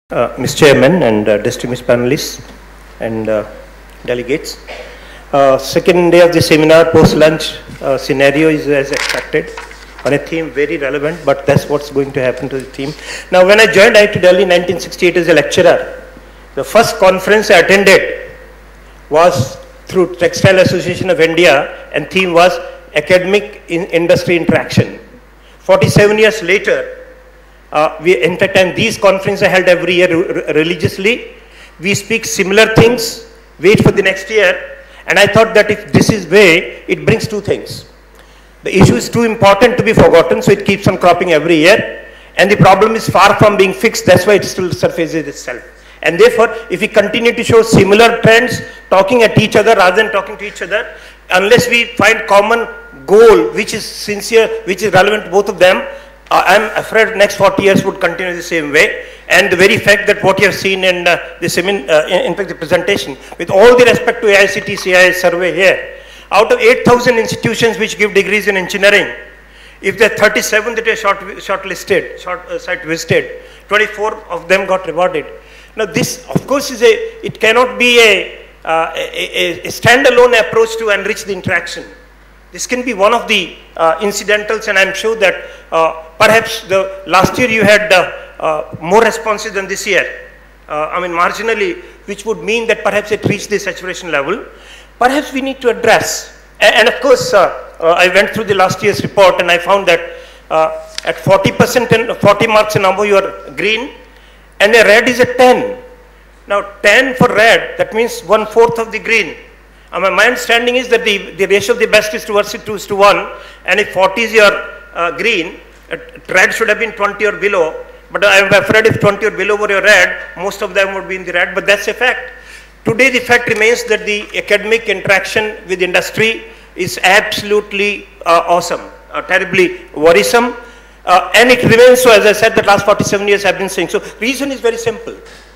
Mr. Chairman and distinguished panelists and delegates. Second day of the seminar, post-lunch scenario is as expected on a theme very relevant, but that's what's going to happen to the theme. Now, when I joined IIT Delhi in 1968 as a lecturer, the first conference I attended was through Textile Association of India, and theme was academic industry interaction. 47 years later, in fact, and these conferences are held every year religiously. We speak similar things, wait for the next year, and I thought that if this is way, it brings two things. The issue is too important to be forgotten, so it keeps on cropping every year, and the problem is far from being fixed, that's why it still surfaces itself. And therefore, if we continue to show similar trends, talking at each other rather than talking to each other, unless we find common goal, which is sincere, which is relevant to both of them, I'm afraid next 40 years would continue the same way. And the very fact that what you have seen in in fact the presentation, with all the respect to AICTE CIS survey here, out of 8,000 institutions which give degrees in engineering, if there are 37 that are shortlisted, site visited, 24 of them got rewarded. Now this, of course, is it cannot be a standalone approach to enrich the interaction. This can be one of the incidentals, and I'm sure that perhaps the last year you had more responses than this year. I mean, marginally, which would mean that perhaps it reached the saturation level. Perhaps we need to address, and of course, I went through the last year's report, and I found that at 40% and 40 marks and above, you are green, and a red is a 10. Now, 10 for red, that means 1/4 of the green. My understanding is that the ratio of the best is towards 2:1, and if 40 is your green, red should have been 20 or below, but I am afraid if 20 or below were your red, most of them would be in the red, but that's a fact. Today the fact remains that the academic interaction with industry is absolutely awesome, terribly worrisome, and it remains so, as I said, the last 47 years I've been saying. So reason is very simple.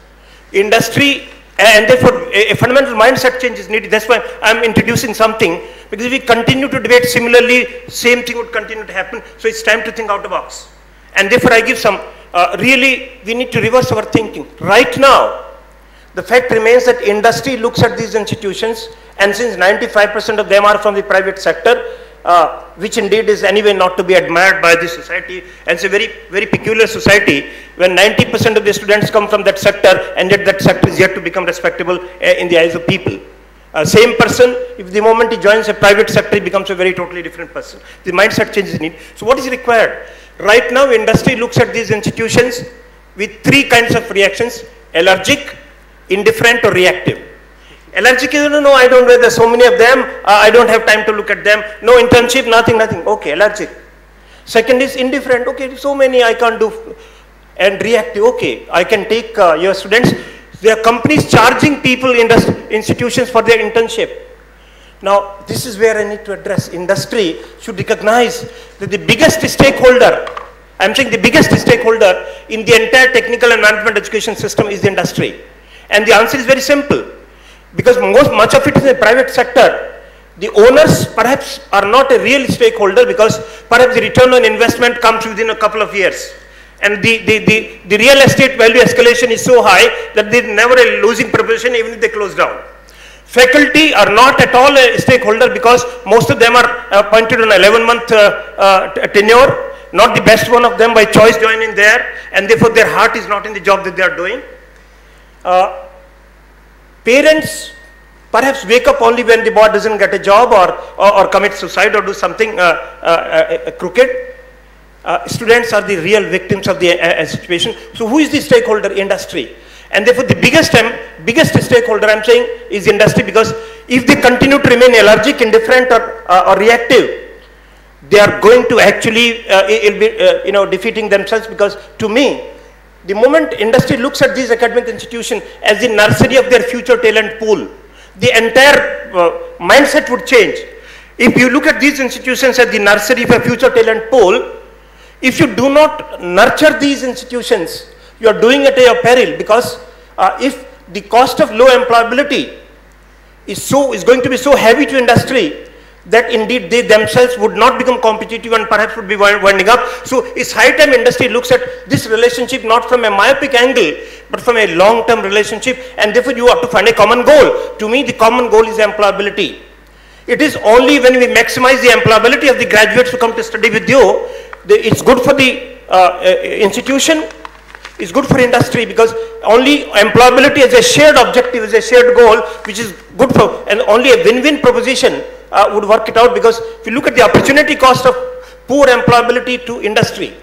Industry, and therefore, a fundamental mindset change is needed. That's why I'm introducing something, because if we continue to debate similarly, same thing would continue to happen. So it's time to think out the box. And therefore, I give some, really, we need to reverse our thinking. Right now, the fact remains that industry looks at these institutions, and since 95% of them are from the private sector, which indeed is anyway not to be admired by the society, and it's a very, very peculiar society when 90% of the students come from that sector, and yet that sector is yet to become respectable in the eyes of people. Same person, if the moment he joins a private sector, he becomes a very totally different person. The mindset change is needed. So what is required? Right now, industry looks at these institutions with three kinds of reactions: allergic, indifferent, or reactive. Allergic is, no, I don't know, there's so many of them, I don't have time to look at them. No internship, nothing. Okay, allergic. Second is indifferent. Okay, so many I can't do. And reactive, okay, I can take your students. There are companies charging people in institutions for their internship. Now, this is where I need to address. Industry should recognize that the biggest stakeholder, I'm saying the biggest stakeholder in the entire technical and management education system is the industry. And the answer is very simple. Because much of it is in the private sector, the owners perhaps are not a real stakeholder, because perhaps the return on investment comes within a couple of years. And the real estate value escalation is so high that there's never a losing proposition even if they close down. Faculty are not at all a stakeholder, because most of them are appointed on 11-month tenure, not the best one of them by choice joining there, and therefore their heart is not in the job that they are doing. Parents perhaps wake up only when the boy doesn't get a job or commit suicide or do something crooked. Students are the real victims of the situation. So who is the stakeholder? Industry. And therefore the biggest stakeholder I'm saying is industry, because if they continue to remain allergic, indifferent, or reactive, they are going to actually defeating themselves. Because to me, the moment industry looks at these academic institutions as the nursery of their future talent pool, the entire mindset would change. If you look at these institutions as the nursery for future talent pool, if you do not nurture these institutions, you are doing it at your peril, because if the cost of low employability is going to be so heavy to industry, that indeed they themselves would not become competitive and perhaps would be winding up. So it's high time industry looks at this relationship not from a myopic angle, but from a long-term relationship, and therefore you have to find a common goal. To me, the common goal is employability. It is only when we maximize the employability of the graduates who come to study with you, it's good for the institution, it's good for industry, because only employability as a shared objective, as a shared goal, which is good for, and only a win-win proposition would work it out. Because if you look at the opportunity cost of poor employability to industry,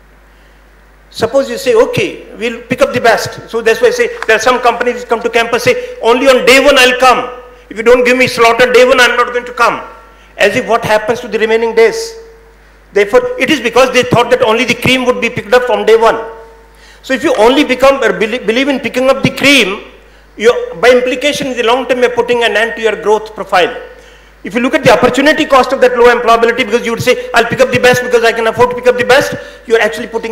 suppose you say, okay, we'll pick up the best. So that's why I say there are some companies which come to campus say, only on day one I'll come. If you don't give me slot on day one, I'm not going to come. As if what happens to the remaining days? Therefore, it is because they thought that only the cream would be picked up from day one. So if you only become or believe in picking up the cream, by implication in the long term you're putting an end to your growth profile. If you look at the opportunity cost of that low employability, because you would say, I'll pick up the best because I can afford to pick up the best, you're actually putting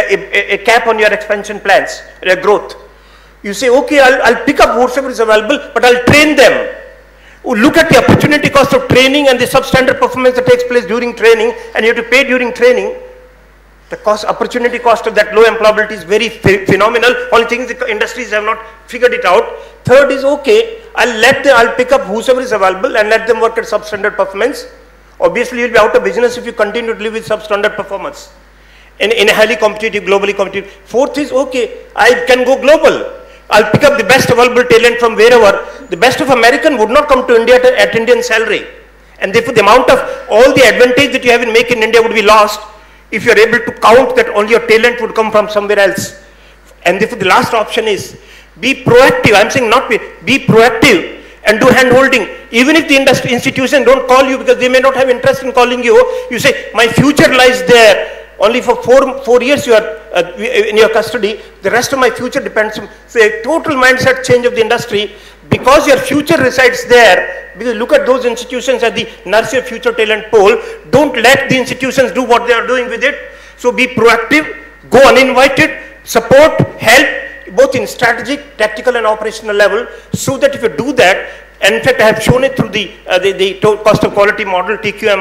a cap on your expansion plans, your growth. You say, okay, I'll pick up whatever is available, but I'll train them. Look at the opportunity cost of training and the substandard performance that takes place during training, and you have to pay during training. The opportunity cost of that low employability is very phenomenal. Only thing is the industries have not figured it out. Third is, okay, I'll pick up whosoever is available and let them work at substandard performance. Obviously, you'll be out of business if you continue to live with substandard performance in a highly competitive, globally competitive. Fourth is, okay, I can go global. I'll pick up the best available talent from wherever. The best of American would not come to India at Indian salary. And therefore, the amount of all the advantage that you have in Make in India would be lost if you're able to count that only your talent would come from somewhere else. And therefore, the last option is be proactive. I'm saying not be proactive and do hand holding. Even if the industry institution don't call you because they may not have interest in calling you, you say, my future lies there. Only for four years you are in your custody. The rest of my future depends on, say, a total mindset change of the industry, because your future resides there. Because look at those institutions at the Nurture Future Talent Pool. Don't let the institutions do what they are doing with it. So be proactive, go uninvited, support, help, both in strategic, tactical and operational level, so that if you do that, and in fact I have shown it through the cost of quality model,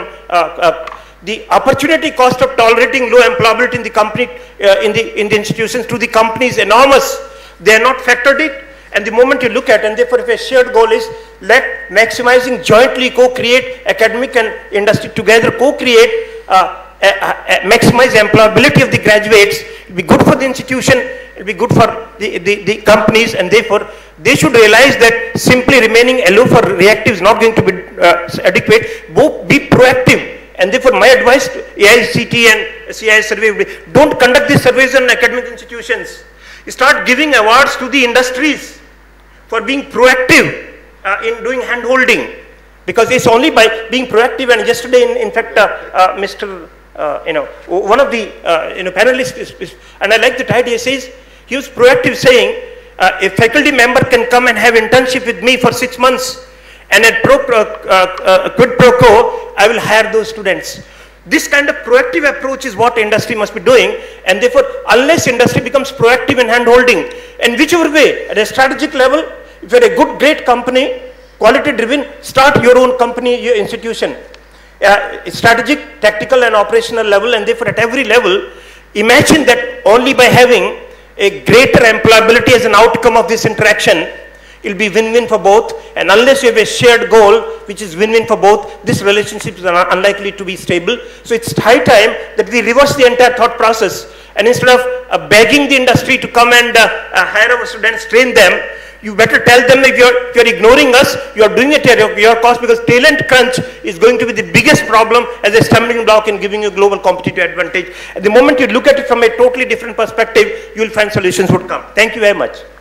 TQM, the opportunity cost of tolerating low employability in the company, in the institutions to the company is enormous. They are not factored it, and the moment you look at, and therefore if a shared goal is let maximizing jointly co-create academic and industry together, co-create, maximize employability of the graduates, it will be good for the institution, it will be good for the companies, and therefore they should realize that simply remaining aloof or reactive is not going to be adequate. Be proactive. And therefore, my advice to AICT and CIS survey would be, don't conduct these surveys on academic institutions. Start giving awards to the industries for being proactive in doing hand-holding. Because it's only by being proactive, and yesterday, in fact, Mr. One of the panelists, and I like that idea, says, he was proactive saying, a faculty member can come and have internship with me for 6 months, and at quid pro quo, I will hire those students. This kind of proactive approach is what industry must be doing, and therefore, unless industry becomes proactive in hand-holding, and whichever way, at a strategic level, if you're a good, great company, quality-driven, start your own company, your institution. Strategic, tactical, and operational level, and therefore, at every level, imagine that only by having a greater employability as an outcome of this interaction, it will be win-win for both, and unless you have a shared goal which is win-win for both, this relationship is unlikely to be stable. So it's high time that we reverse the entire thought process, and instead of begging the industry to come and hire our students, train them, you better tell them if you're ignoring us, you're doing it at your cost, because talent crunch is going to be the biggest problem as a stumbling block in giving you global competitive advantage. At the moment you look at it from a totally different perspective, you will find solutions would come. Thank you very much.